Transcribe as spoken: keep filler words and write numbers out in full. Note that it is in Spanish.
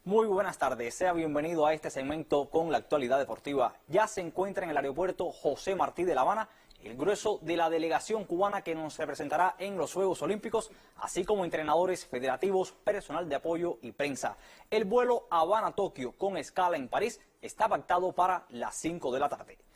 Muy buenas tardes, sea bienvenido a este segmento con la actualidad deportiva. Ya se encuentra en el aeropuerto José Martí de La Habana el grueso de la delegación cubana que nos representará en los Juegos Olímpicos, así como entrenadores federativos, personal de apoyo y prensa. El vuelo Habana-Tokio con escala en París está pactado para las cinco de la tarde.